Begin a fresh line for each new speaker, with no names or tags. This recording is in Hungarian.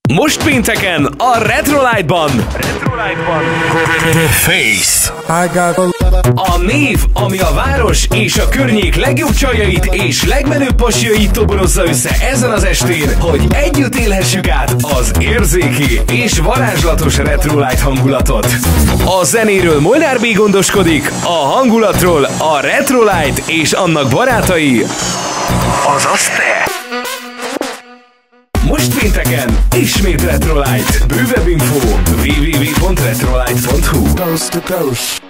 Most pénteken a Retrolight-ban Face. A név, ami a város és a környék legjobb csajait és legmenőbb pasjait toborozza össze ezen az estén, hogy együtt élhessük át az érzéki és varázslatos Retrolight hangulatot. A zenéről Molnár B. gondoskodik, a hangulatról a Retrolight és annak barátai, azaz te! Most pénteken ismét Retrolight. Bővebb info www.retrolight.hu.
Coast to coast.